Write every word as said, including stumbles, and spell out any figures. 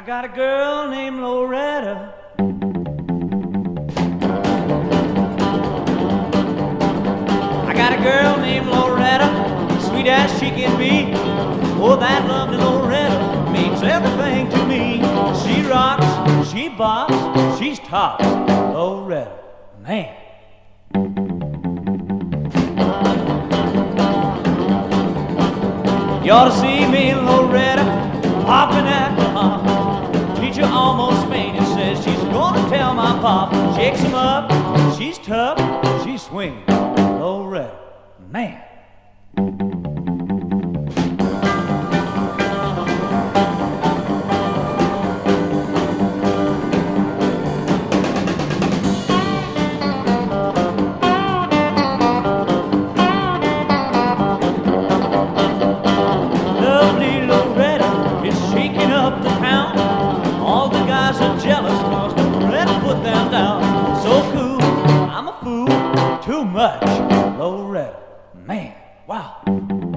got a girl named Loretta. I got a girl named Loretta, sweet as she can be. Oh, that lovely Loretta means everything to me. She rocks, she bops, she's tops. Loretta, man. You ought to see me, Loretta, popping at the hop. Teacher almost fainted, says she's gonna tell my pop. Shakes him up, she's tough, she swings. Loretta, man. Too much, Loretta, man, wow.